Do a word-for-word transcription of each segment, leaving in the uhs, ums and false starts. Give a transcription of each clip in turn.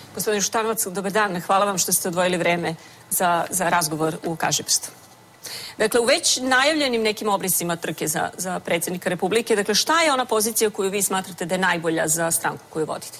Gospodin Šutanovac, dobar dan. Hvala vam što ste odvojili vreme za, za razgovor u Kažiprstu. Dakle, u već najavljenim nekim obrisima trke za, za predsjednika Republike, dakle, šta je ona pozicija koju vi smatrate da je najbolja za stranku koju vodite?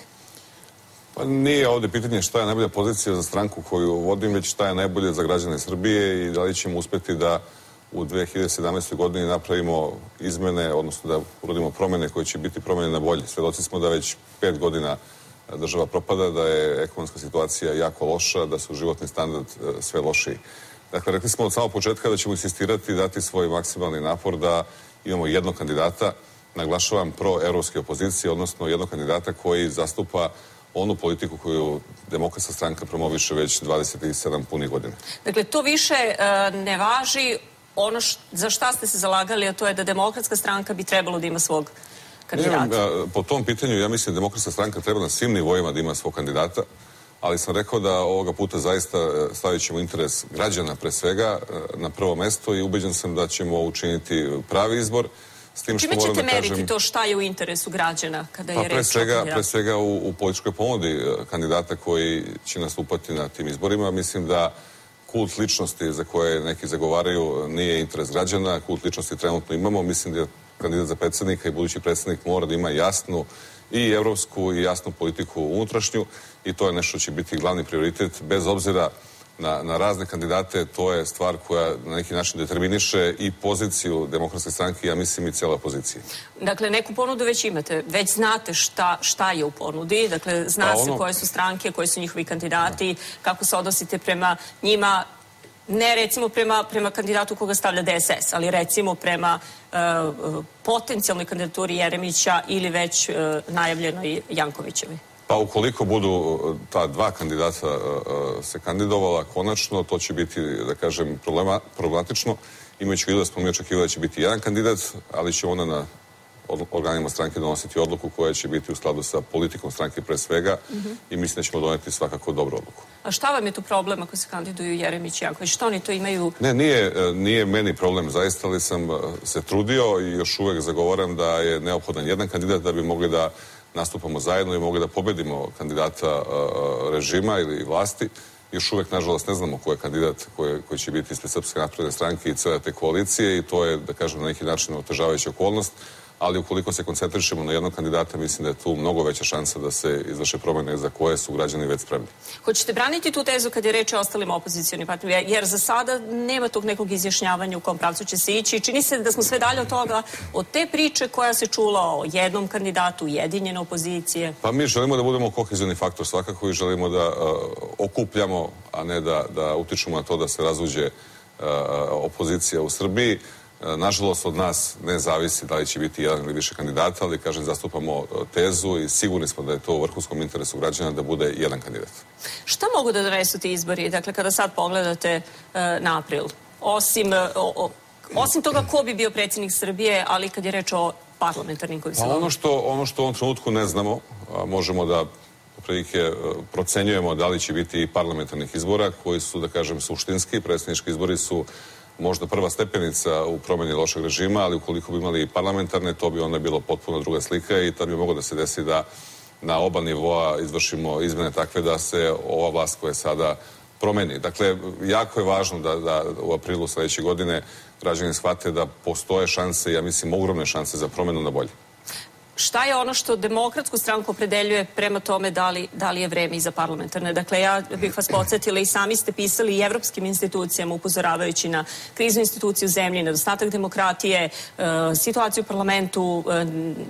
Pa nije ovdje pitanje šta je najbolja pozicija za stranku koju vodim, već šta je najbolje za građane Srbije i da li ćemo uspjeti da u dve hiljade sedamnaestoj. godini napravimo izmene, odnosno da uradimo promjene koje će biti promjene na bolje. Svedoci smo da već pet godina država propada, da je ekonomska situacija jako loša, da su životni standard sve lošiji. Dakle, rekli smo od samog početka da ćemo insistirati i dati svoj maksimalni napor da imamo jednog kandidata, naglašavam pro-evropske opozicije, odnosno jednog kandidata koji zastupa onu politiku koju Demokratska stranka promoviše već dvadeset sedam punih godina. Dakle, to više uh, ne važi ono š, za šta ste se zalagali, a to je da Demokratska stranka bi trebalo da ima svog kandidata. Ne, po tom pitanju ja mislim da Demokratska stranka treba na svim nivoima da ima svog kandidata, ali sam rekao da ovoga puta zaista stavit ćemo interes građana pre svega na prvo mesto i ubeđen sam da ćemo učiniti pravi izbor. S tim što čime ćete da kažem, meriti to šta je u interesu građana kada je pa reč pre svega, o kandidatu? Pre svega u, u političkoj ponudi kandidata koji će nastupati na tim izborima. Mislim da kult ličnosti za koje neki zagovaraju nije interes građana. Kult ličnosti trenutno imamo. Mislim da kandidat za predsjednika i budući predsjednik mora da ima jasnu i evropsku i jasnu politiku unutrašnju i to je nešto će biti glavni prioritet bez obzira na, na razne kandidate. To je stvar koja na neki način determiniše i poziciju Demokratske stranke, ja mislim i cijela opozicija. Dakle, neku ponudu već imate, već znate šta, šta je u ponudi, dakle, zna ono... se koje su stranke, koji su njihovi kandidati, kako se odnosite prema njima, ne recimo prema, prema kandidatu koga stavlja D S S, ali recimo prema uh, potencijalnoj kandidaturi Jeremića ili već uh, najavljenoj Jankovićevi. Pa ukoliko budu ta dva kandidata uh, se kandidovala konačno, to će biti, da kažem, problema, problematično. Imajući u vidu da smo mi očekivali da će biti jedan kandidat, ali će onda na organima stranke donositi odluku koja će biti u skladu sa politikom stranke pre svega mm-hmm. i mislim da ćemo doneti svakako dobru odluku. A šta vam je tu problem ako se kandiduju Jeremić i Janković? Što oni to imaju? Ne, nije, nije meni problem zaista, ali sam se trudio i još uvek zagovaram da je neophodan jedan kandidat da bi mogli da nastupamo zajedno i mogli da pobedimo kandidata režima ili vlasti. Još uvek, nažalost, ne znamo ko je kandidat koji, koji će biti ispred Srpske napredne stranke i cele te koalicije i to je, da kažem, na neki način otežavajuća okolnost. Ali ukoliko se koncentrišemo na jednog kandidata, mislim da je tu mnogo veća šansa da se izvrše promjene za koje su građani već spremni. Hoćete braniti tu tezu kad je reč o ostalim opozicionim partijama? Jer za sada nema tog nekog izjašnjavanja u kom pravcu će se ići. Čini se da smo sve dalje od toga, od te priče koja se čula o jednom kandidatu, ujedinjene opozicije. Pa mi želimo da budemo kohezioni faktor svakako i želimo da uh, okupljamo, a ne da, da utičemo na to da se razuđe uh, opozicija u Srbiji. Nažalost, od nas ne zavisi da li će biti jedan ili više kandidata, ali, kažem, zastupamo tezu i sigurni smo da je to u vrhunskom interesu građana da bude jedan kandidat. Šta mogu da donesu ti izbori, dakle, kada sad pogledate uh, na april? Osim, uh, o, osim toga ko bi bio predsjednik Srbije, ali kad je reč o parlamentarnim koji se... Pa ono što, ono što u ovom trenutku ne znamo, a možemo da prilike procenjujemo da li će biti parlamentarnih izbora koji su, da kažem, suštinski. Predsjednički izbori su možda prva stepenica u promjeni lošeg režima, ali ukoliko bi imali parlamentarne, to bi onda bilo potpuno druga slika i tad bi moglo da se desi da na oba nivoa izvršimo izmene takve da se ova vlast koja je sada promeni. Dakle, jako je važno da, da u aprilu sledeće godine građani shvate da postoje šanse, ja mislim ogromne šanse za promjenu na bolje. Šta je ono što Demokratsku stranku opredeljuje prema tome da li, da li je vreme i za parlamentarne? Dakle, ja bih vas podsjetila i sami ste pisali i evropskim institucijama upozoravajući na kriznu instituciju zemlje, nedostatak demokratije, e, situaciju u parlamentu, e,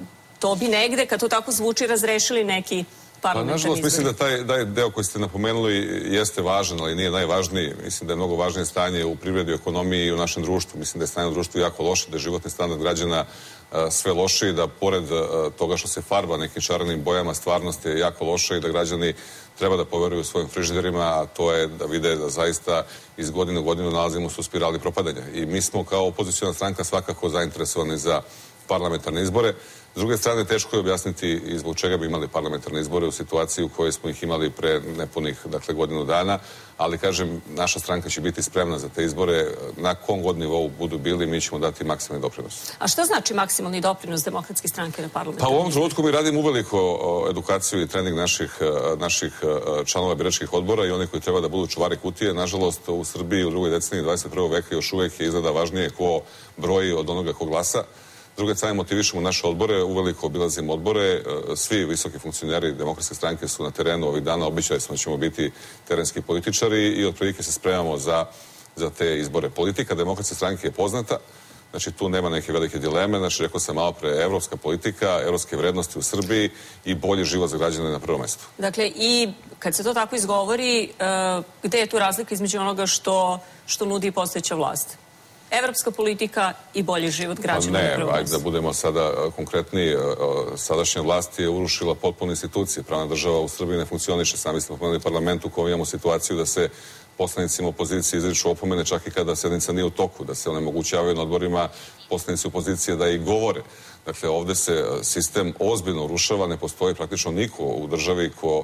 to bi negde, kad to tako zvuči, razrešili neki parlamentarni izbori. Nažalost, mislim da taj, taj deo koji ste napomenuli jeste važan, ali nije najvažniji. Mislim da je mnogo važnije stanje u privredi, u ekonomiji i u našem društvu. Mislim da je stanje u društvu jako loše, da je životni standard građana sve lošiji, da pored toga što se farba nekim čarenim bojama, stvarnost je jako loša i da građani treba da poveruju svojim frižiderima, a to je da vide da zaista iz godine u godinu nalazimo se u spirali propadanja. I mi smo kao opoziciona stranka svakako zainteresovani za parlamentarne izbore. S druge strane, teško je objasniti i zbog čega bi imali parlamentarne izbore u situaciji u kojoj smo ih imali pre nepunih, dakle, godinu dana, ali, kažem, naša stranka će biti spremna za te izbore. Na kom god nivou budu bili, mi ćemo dati maksimalni doprinos. A što znači maksimalni doprinos Demokratske stranke na parlamentu? Pa u ovom trenutku mi radimo uveliko edukaciju i trening naših, naših članova biračkih odbora i oni koji treba da budu čuvari kutije. Nažalost, u Srbiji u drugoj deceniji dvadeset prvog veka još uvek je izgleda važnije ko broji od onoga ko glasa. S druge strane, motivišemo naše odbore, uveliko obilazimo odbore. Svi visoki funkcioneri Demokratske stranke su na terenu ovih dana, običali smo da ćemo biti terenski političari i otprilike se spremamo za, za te izbore. Politika Demokratske stranke je poznata, znači tu nema neke velike dileme, znači rekao sam malo pre, evropska politika, evropske vrednosti u Srbiji i bolji život za građane na prvom mestu. Dakle, i kad se to tako izgovori, gde je tu razlika između onoga što, što nudi postojeća vlast? Evropska politika i bolji život građana na prvom mestu. Ne, ajde da budemo sada konkretni. Sadašnja vlast je urušila potpuno institucije. Pravna država u Srbiji ne funkcioniše. Sami smo pomenuli parlamentu u kojoj imamo situaciju da se poslanicima opozicije izriču opomene čak i kada sednica nije u toku, da se onemogućavaju na odborima poslanici opozicije da i govore. Dakle, ovde se sistem ozbiljno urušava, ne postoji praktično niko u državi ko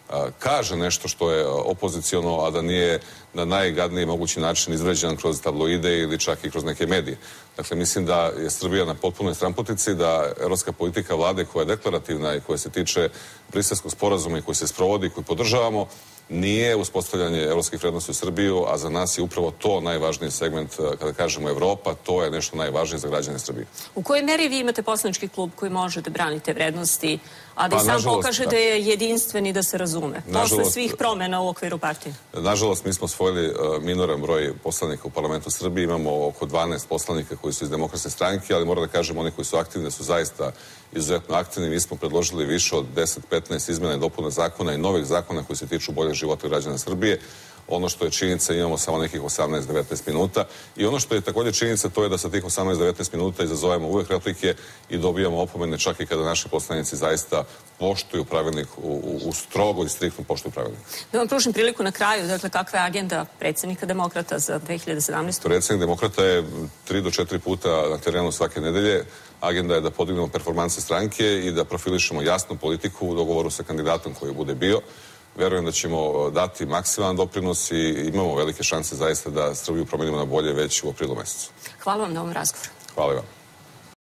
kaže nešto što je opoziciono, a da nije na najgadniji mogući način izvređen kroz tabloide ili čak i kroz neke medije. Dakle, mislim da je Srbija na potpunoj stranputici, da evropska politika vlade koja je deklarativna i koja se tiče Briselskog sporazuma i koji se sprovodi i koji podržavamo, nije uspostavljanje evropskih vrednosti u Srbiju, a za nas je upravo to najvažniji segment, kada kažemo Evropa, to je nešto najvažnije za građane Srbije. U kojoj meri vi imate poslanički klub koji može da brani te vrednosti, a da i sam pokaže da je jedinstven i da se razume, posle svih promena u okviru partije? Nažalost, mi smo osvojili minoran broj poslanika u parlamentu Srbije, imamo oko dvanaest poslanika koji su iz Demokratske stranke, ali moram da kažem, oni koji su aktivni su zaista izuzetno aktivni. Mi smo predložili više od deset petnaest izmena i dopuna zakona i novih zakona koji se tiču boljeg života građana Srbije. Ono što je činjenica, imamo samo nekih osamnaest devetnaest minuta i ono što je također činjenica, to je da sa tih osamnaest devetnaest minuta izazovemo uvek replike i dobijamo opomene čak i kada naši poslanici zaista poštuju pravilnik, u, u strogo i striktno poštuju pravilnik. Da vam pružim priliku na kraju, dakle, kakva je agenda predsjednika Demokrata za dve hiljade sedamnaestu. Predsjednik Demokrata je tri do četiri puta na terenu svake nedelje. Agenda je da podignemo performanse stranke i da profilišemo jasnu politiku u dogovoru sa kandidatom koji bude bio. Verujem da ćemo dati maksimalan doprinos i imamo velike šanse zaista da Srbiju promenimo na bolje već u aprilu mesecu. Hvala vam na ovom razgovoru. Hvala vam.